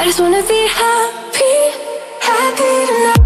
just wanna be happy, happy tonight.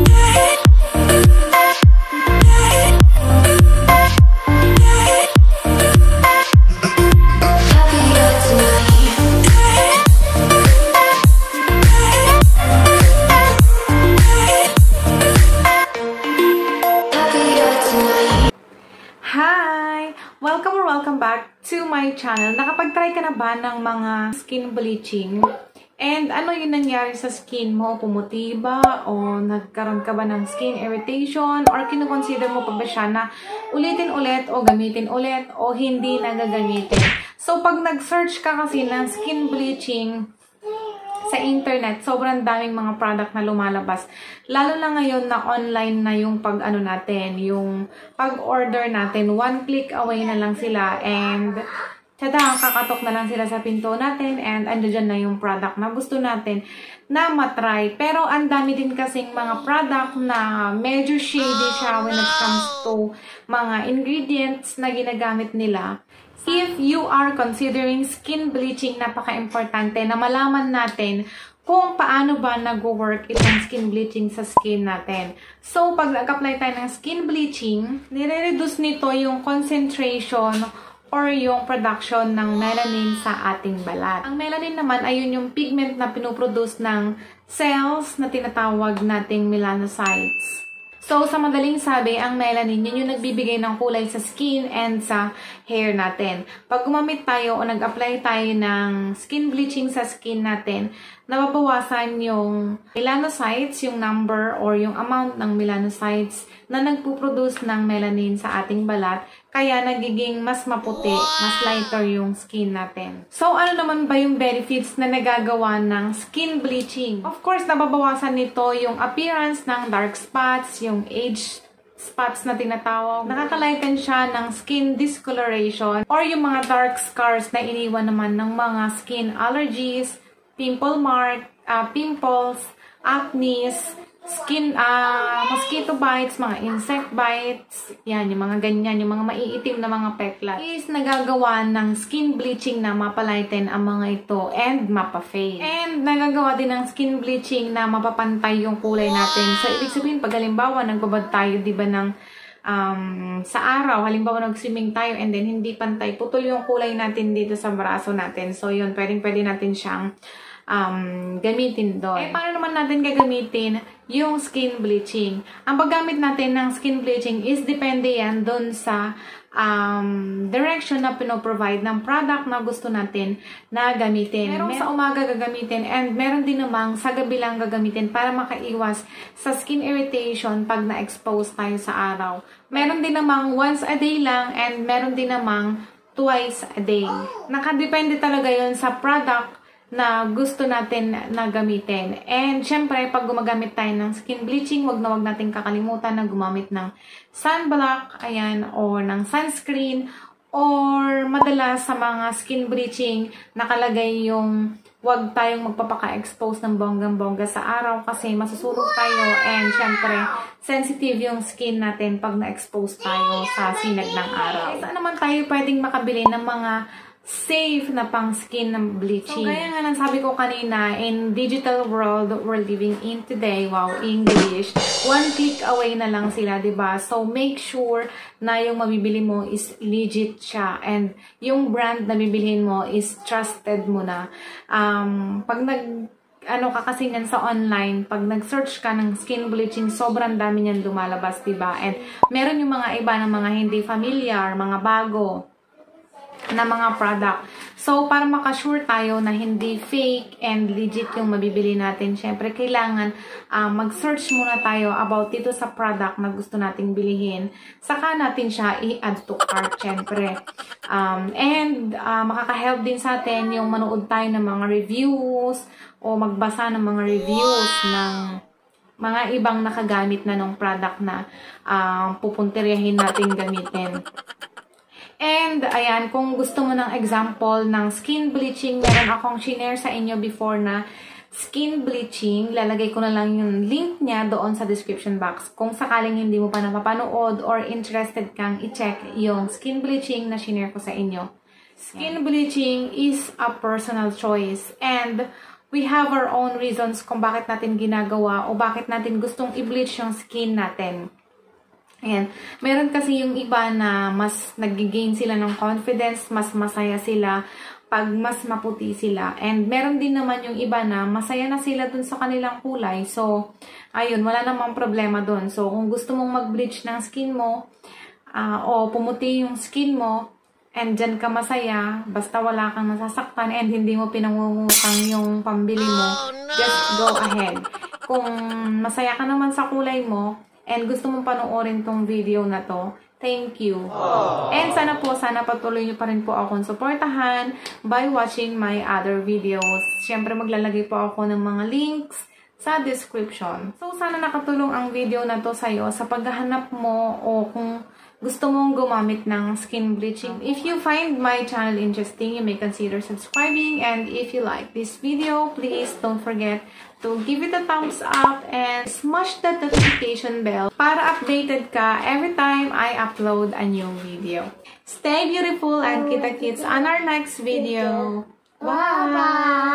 Hi! Welcome back to my channel. Nakapag-try ka na ba ng mga skin bleaching? And ano yung nangyari sa skin mo? Pumuti ba? O nagkaroon ka ba ng skin irritation? Or kinukonsider mo pa ba siya na ulitin ulit o gamitin ulit o hindi na gagamitin? So pag nag-search ka kasi ng skin bleaching sa internet, sobrang daming mga product na lumalabas. Lalo na ngayon na online na yung pag-ano natin, yung pag-order natin, one click away na lang sila and tada, kakatok na lang sila sa pinto natin and andyan na yung product na gusto natin na matry. Pero ang dami din kasing mga product na medyo shady siya when it comes to mga ingredients na ginagamit nila. If you are considering skin bleaching, napaka-importante na malaman natin kung paano ba nag-work itong skin bleaching sa skin natin. So, pag nag-apply tayo ng skin bleaching, nire-reduce nito yung concentration or yung production ng melanin sa ating balat. Ang melanin naman ay yung pigment na pinuproduce ng cells na tinatawag nating melanocytes. So, sa madaling sabi, ang melanin, yun yung nagbibigay ng kulay sa skin and sa hair natin. Pag gumamit tayo o nag-apply tayo ng skin bleaching sa skin natin, nababawasan yung melanocytes, yung number or yung amount ng melanocytes na nagpuproduce ng melanin sa ating balat. Kaya nagiging mas maputi, mas lighter yung skin natin. So, ano naman ba yung benefits na nagagawa ng skin bleaching? Of course, nababawasan nito yung appearance ng dark spots, yung age spots na tinatawag. Nakakalighten siya ng skin discoloration or yung mga dark scars na iniwan naman ng mga skin allergies, pimple mark, pimples, acne, skin, mosquito bites, mga insect bites, yan, yung mga ganyan, yung mga maiitim na mga peklat, is nagagawa ng skin bleaching na mapalighten ang mga ito and mapa-fade. And nagagawa din ng skin bleaching na mapapantay yung kulay natin. So, ibig sabihin, pag halimbawa, nagbabad tayo, di ba, ng sa araw, halimbawa nag-swimming tayo and then hindi pantay, putol yung kulay natin dito sa braso natin. So, yun, pwede natin siyang gamitin doon. Paano naman natin gagamitin yung skin bleaching? Ang paggamit natin ng skin bleaching is depende yan doon sa direction na pinoprovide ng product na gusto natin na gamitin. Meron sa umaga gagamitin and meron din namang sa gabi lang gagamitin para makaiwas sa skin irritation pag na-expose tayo sa araw. Meron din namang once a day lang and meron din namang twice a day. Nakadepende talaga yun sa product na gusto natin na gamitin. And syempre, pag gumagamit tayo ng skin bleaching, wag nating kakalimutan na gumamit ng sunblock, ayan, or ng sunscreen, or madalas sa mga skin bleaching, nakalagay yung wag tayong magpapaka-expose ng bonggang-bongga sa araw kasi masusunog tayo and syempre, sensitive yung skin natin pag na-expose tayo sa sinag ng araw. Saan naman tayo pwedeng makabili ng mga safe na pang skin ng bleaching? So, gaya nga lang sabi ko kanina, in digital world we're living in today, wow, English, one click away na lang sila, diba? So, make sure na yung mabibili mo is legit siya and yung brand na bibilihin mo is trusted mo na. Pag ka kasi yan sa online, pag nag-search ka ng skin bleaching, sobrang dami niyan lumalabas, diba? And meron yung mga iba ng mga hindi familiar, mga bago na mga product. So, para makasure tayo na hindi fake and legit yung mabibili natin, syempre, kailangan mag-search muna tayo about dito sa product na gusto nating bilihin. Saka natin siya i-add to cart, syempre. Makaka-help din sa atin yung manood tayo ng mga reviews o magbasa ng mga reviews ng mga ibang nakagamit na ng product na pupuntiryahin natin gamitin. And, ayan, kung gusto mo ng example ng skin bleaching, meron akong shinare sa inyo before na skin bleaching. Lalagay ko na lang yung link niya doon sa description box. Kung sakaling hindi mo pa napapanood or interested kang i-check yung skin bleaching na shinare ko sa inyo. Skin bleaching is a personal choice and we have our own reasons kung bakit natin ginagawa o bakit natin gustong i-bleach yung skin natin. Ayan. Meron kasi yung iba na mas nag-gain sila ng confidence, mas masaya sila pag mas maputi sila. And meron din naman yung iba na masaya na sila dun sa kanilang kulay. So, ayun, wala namang problema dun. So, kung gusto mong mag-bleach ng skin mo, o pumuti yung skin mo, and dyan ka masaya, basta wala kang nasasaktan and hindi mo pinangungutang yung pambili mo, just go ahead. Kung masaya ka naman sa kulay mo, and gusto mong panoorin tong video na to, thank you. And sana patuloy nyo pa rin po akong suportahan by watching my other videos. Siyempre maglalagay po ako ng mga links sa description. So sana nakatulong ang video na to sa'yo sa paghahanap mo o kung gusto mong gumamit ng skin bleaching. If you find my channel interesting, you may consider subscribing. And if you like this video, please don't forget to give it a thumbs up and smash that notification bell para updated ka every time I upload a new video. Stay beautiful and kita-kits on our next video. Bye!